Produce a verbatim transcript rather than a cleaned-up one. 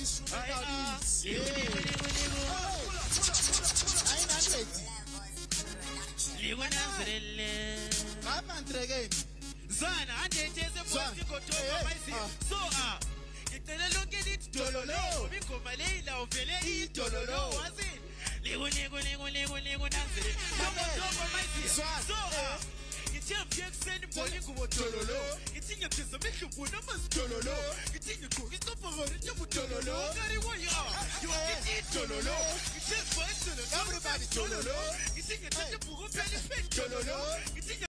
instrumentalist. nine hundred. Mama Andregen. Zana ande teze mwozi kotoka maisi. So ah, kitele loke dit tololo. Biko maleila ofele i tololo. Wazin. Ligo ligo ligo ligo ligo nanzere. Mama toka maisi. So ah, kitia mpieksen mboli kubo tololo. Kitinye pesa mekyo kuna mas tololo. Kitinye kukito favori nyamu tololo. Kari waya. Yo kiti tololo. Kitia kwa tololo. Everybody tololo. Kitinye tete bugo peli pen tololo.